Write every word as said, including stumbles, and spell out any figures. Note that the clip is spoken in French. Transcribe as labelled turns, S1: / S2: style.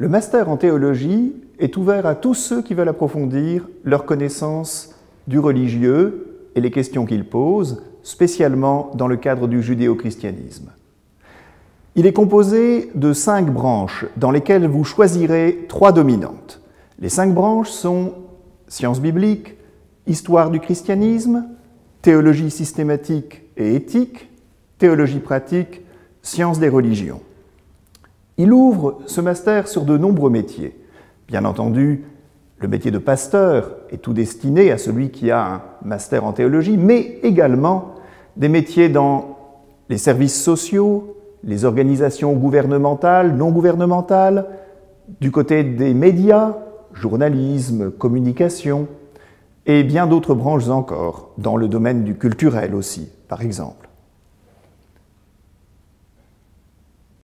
S1: Le master en théologie est ouvert à tous ceux qui veulent approfondir leur connaissance du religieux et les questions qu'il pose, spécialement dans le cadre du judéo-christianisme. Il est composé de cinq branches dans lesquelles vous choisirez trois dominantes. Les cinq branches sont sciences bibliques, histoire du christianisme, théologie systématique et éthique, théologie pratique, sciences des religions. Il ouvre ce master sur de nombreux métiers. Bien entendu, le métier de pasteur est tout destiné à celui qui a un master en théologie, mais également des métiers dans les services sociaux, les organisations gouvernementales, non gouvernementales, du côté des médias, journalisme, communication, et bien d'autres branches encore, dans le domaine du culturel aussi, par exemple.